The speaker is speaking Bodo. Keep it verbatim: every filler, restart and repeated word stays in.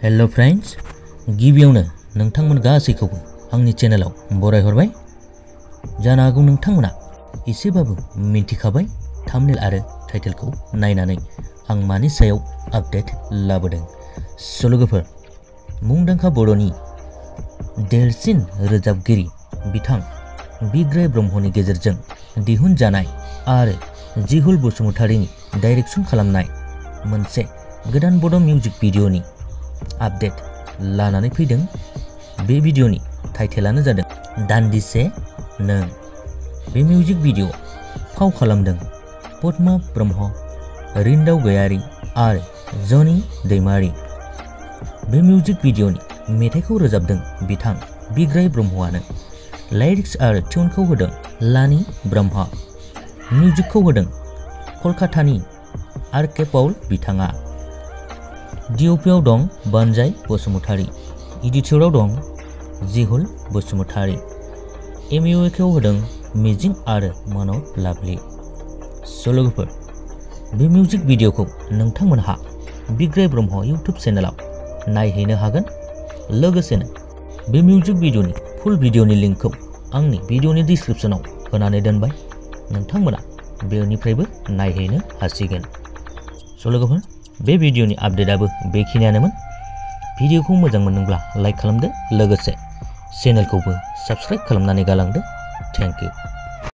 हेलो फ्रेंड्स, गिबियावनो नोंथांमोन गासैखौबो आंनि चेनेलाव बरायहरबाय। जानो हागौ नोंथांमोना एसेबाबो मिन्थिखाबाय थाम्बनेल आरो टाइटेलखौ नायनानै आं मानि सायाव आपडेट लाबोदों। स' लोगोफोर, मुंदांखा बर'नि देरसिन रोजाबगिरि बिथां बिग्राय ब्रह्मनि गेजेरजों दिहुनजानाय आरो जिहुल बसुमतारीनि डाइरेक्सन खालामनाय मोनसे गोदान बड' मिउजिक भिडिअनि आपडेट लानानै फैदों। बे भिडिअनि टाइटेलानो जादों दान्दिसे नों। बे मिउजिक भिडिअ फाव खालामदों पद्मा ब्रह्म, रिन्दाव गयारी आरो जनि दैमारी। बे मिउजिक भिडिअनि मेथाइखौ रोजाबदों बिथां बिग्राय ब्रह्मआनो। लाइरिक्स आरो टिउनखौ होदों लानि ब्रह्मा। मिउजिकखौ होदों कलकातानि आरके पाउल बिथाङा। डिअपिआव दं बानजाय बसुमतारी, एडिटराव दं जिहुल बसुमतारी, एमइउएखौ होदों मिजिं आरो मनब लाभलि। स' लोगोफोर, बे मिउजिक भिडिअखौ नोंथांमोनहा बिग्राय ब्रह्म इउटुब चेनेलाव नायहैनो हागोन। लोगोसेनो बे मिउजिक भिडिअनि फुल भिडिअनि लिंकखौ आंनि भिडिअनि डिसक्रिप्शनाव होनानै दोनबाय। नोंथांमोना बेनिफ्रायबो नायहैनो हासिगोन। स' लोगोफोर, बे भिडिअनि आपडेटआबो बेखिनियानोमोन। भिडिअखौ मोजां मोनदोंब्ला लाइक खालामदो, लोगोसे चेनेलखौबो साबस्क्राइब खालामनानै गालांदो। Thank you.